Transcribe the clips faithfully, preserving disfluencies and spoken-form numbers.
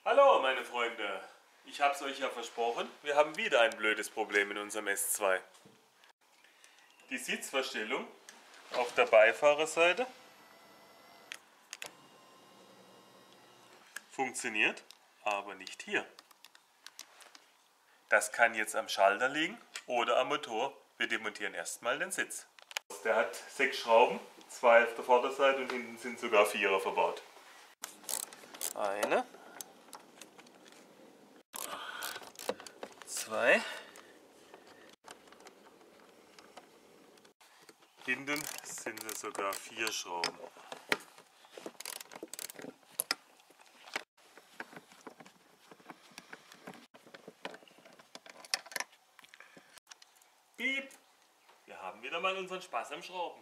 Hallo meine Freunde, ich habe es euch ja versprochen, wir haben wieder ein blödes Problem in unserem S zwei. Die Sitzverstellung auf der Beifahrerseite funktioniert, aber nicht hier. Das kann jetzt am Schalter liegen oder am Motor. Wir demontieren erstmal den Sitz. Der hat sechs Schrauben, zwei auf der Vorderseite und hinten sind sogar Vierer verbaut. Eine, zwei, hinten sind es sogar vier Schrauben. Piep! Wir haben wieder mal unseren Spaß am Schrauben.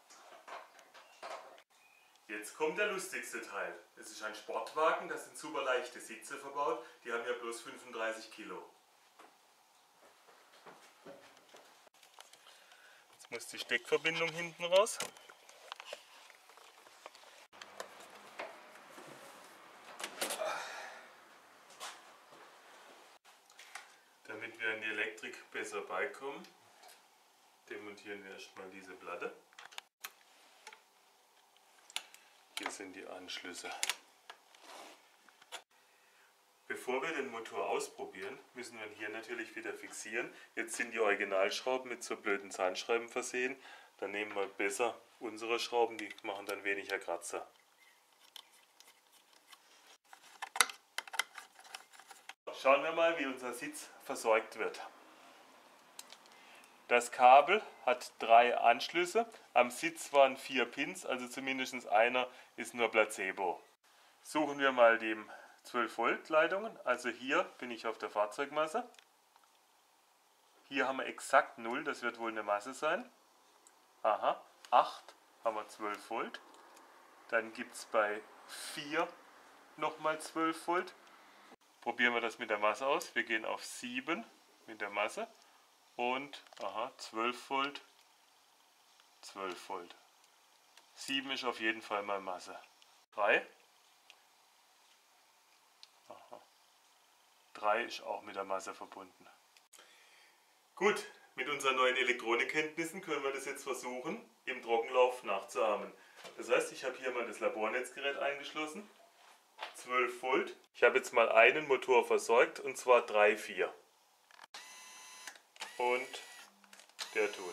Jetzt kommt der lustigste Teil. Es ist ein Sportwagen, da sind super leichte Sitze verbaut. Die haben ja bloß fünfunddreißig Kilo. Jetzt muss die Steckverbindung hinten raus. Damit wir an die Elektrik besser beikommen, demontieren wir erstmal diese Platte. Hier sind die Anschlüsse. Bevor wir den Motor ausprobieren, müssen wir ihn hier natürlich wieder fixieren. Jetzt sind die Originalschrauben mit so blöden Zahnschreiben versehen. Dann nehmen wir besser unsere Schrauben, die machen dann weniger Kratzer. Schauen wir mal, wie unser Sitz versorgt wird. Das Kabel hat drei Anschlüsse, am Sitz waren vier Pins, also zumindest einer ist nur Placebo. Suchen wir mal die zwölf Volt Leitungen, also hier bin ich auf der Fahrzeugmasse. Hier haben wir exakt null, das wird wohl eine Masse sein. Aha, acht haben wir zwölf Volt. Dann gibt es bei vier nochmal zwölf Volt. Probieren wir das mit der Masse aus. Wir gehen auf sieben mit der Masse. Und, aha, zwölf Volt, zwölf Volt. sieben ist auf jeden Fall mal Masse. drei. Aha. drei ist auch mit der Masse verbunden. Gut, mit unseren neuen Elektronikkenntnissen können wir das jetzt versuchen, im Trockenlauf nachzuahmen. Das heißt, ich habe hier mal das Labornetzgerät eingeschlossen. zwölf Volt. Ich habe jetzt mal einen Motor versorgt, und zwar drei, vier. Und der tut.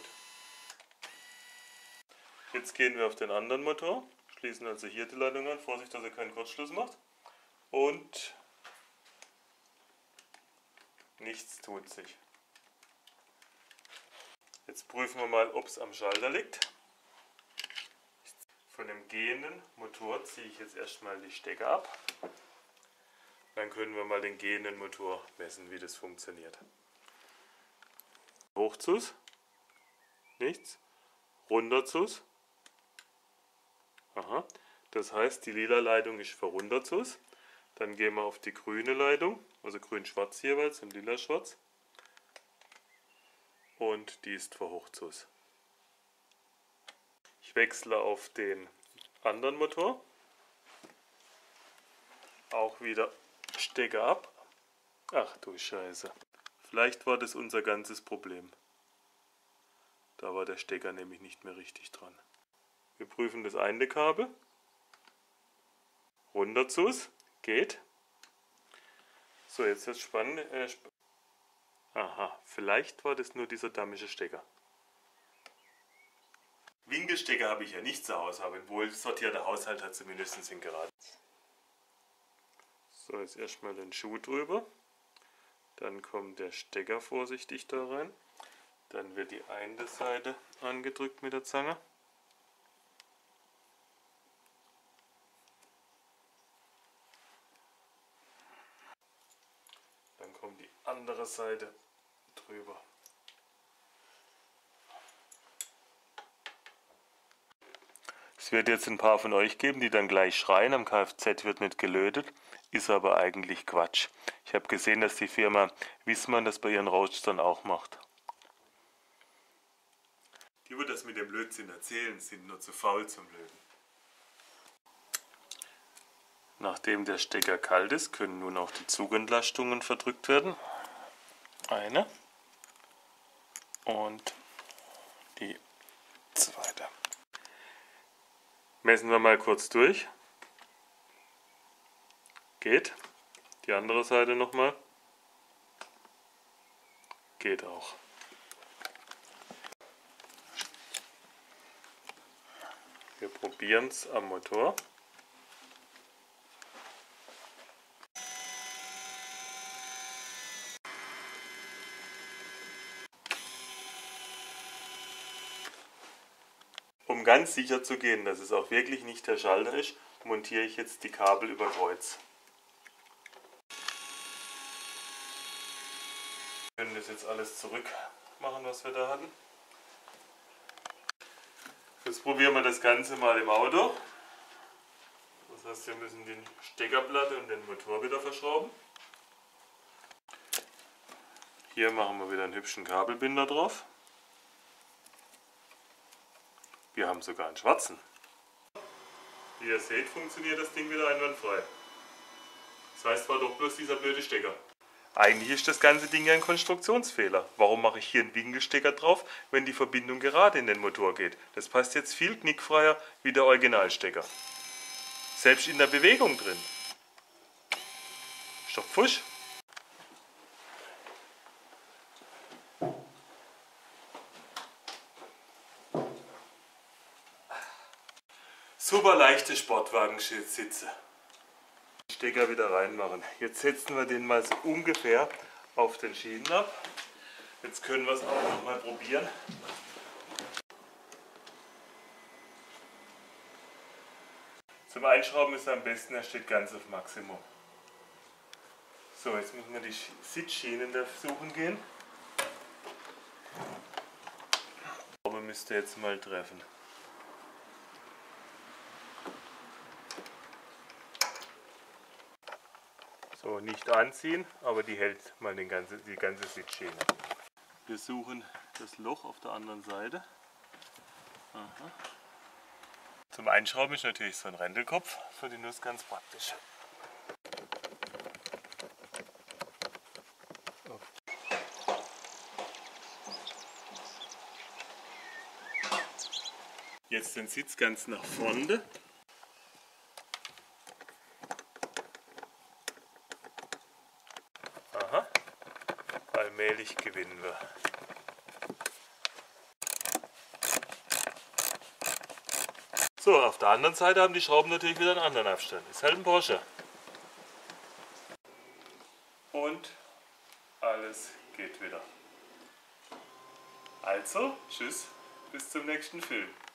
Jetzt gehen wir auf den anderen Motor, schließen also hier die Leitung an, Vorsicht, dass er keinen Kurzschluss macht. Und nichts tut sich. Jetzt prüfen wir mal, ob es am Schalter liegt. Von dem gehenden Motor ziehe ich jetzt erstmal die Stecker ab. Dann können wir mal den gehenden Motor messen, wie das funktioniert. Hochzus, nichts, runterzus, aha, das heißt die lila Leitung ist für runterzus, dann gehen wir auf die grüne Leitung, also grün-schwarz jeweils und lila-schwarz, und die ist für hochzus. Ich wechsle auf den anderen Motor, auch wieder Stecker ab, ach du Scheiße. Vielleicht war das unser ganzes Problem. Da war der Stecker nämlich nicht mehr richtig dran. Wir prüfen das eine Kabel. Runter zus, geht. So, jetzt wird es spannend. Äh, sp Aha, vielleicht war das nur dieser damische Stecker. Winkelstecker habe ich ja nicht zu Hause, aber ein wohl sortierter Haushalt hat zumindest in gerade. So, jetzt erstmal den Schuh drüber. Dann kommt der Stecker vorsichtig da rein. Dann wird die eine Seite angedrückt mit der Zange. Dann kommt die andere Seite drüber. Es wird jetzt ein paar von euch geben, die dann gleich schreien, am Kfz wird nicht gelötet, ist aber eigentlich Quatsch. Ich habe gesehen, dass die Firma Wissmann das bei ihren Roadstern auch macht. Die, die das mit dem Blödsinn erzählen, sind nur zu faul zum Löten. Nachdem der Stecker kalt ist, können nun auch die Zugentlastungen verdrückt werden. Eine und die zweite. Messen wir mal kurz durch. Geht. Die andere Seite nochmal. Geht auch. Wir probieren es am Motor. Um ganz sicher zu gehen, dass es auch wirklich nicht der Schalter ist, montiere ich jetzt die Kabel über Kreuz. Wir können das jetzt alles zurück machen, was wir da hatten. Jetzt probieren wir das Ganze mal im Auto. Das heißt, wir müssen die Steckerplatte und den Motor wieder verschrauben. Hier machen wir wieder einen hübschen Kabelbinder drauf. Wir haben sogar einen schwarzen. Wie ihr seht, funktioniert das Ding wieder einwandfrei. Das heißt, war doch bloß dieser blöde Stecker. Eigentlich ist das ganze Ding ja ein Konstruktionsfehler. Warum mache ich hier einen Winkelstecker drauf, wenn die Verbindung gerade in den Motor geht? Das passt jetzt viel knickfreier wie der Originalstecker. Selbst in der Bewegung drin. Ist doch pfusch. Super leichte Sportwagensitze. Stecker wieder reinmachen. Jetzt setzen wir den mal so ungefähr auf den Schienen ab. Jetzt können wir es auch noch mal probieren. Zum Einschrauben ist er am besten, er steht ganz auf Maximum. So, jetzt müssen wir die Sitzschienen suchen gehen. Aber müsste jetzt mal treffen. So, nicht anziehen, aber die hält mal den ganze, die ganze Sitzschiene. Wir suchen das Loch auf der anderen Seite. Aha. Zum Einschrauben ist natürlich so ein Rändelkopf für die Nuss ganz praktisch. Jetzt den Sitz ganz nach vorne. Aha, allmählich gewinnen wir. So, auf der anderen Seite haben die Schrauben natürlich wieder einen anderen Abstand. Ist halt ein Porsche. Und alles geht wieder. Also, tschüss, bis zum nächsten Film.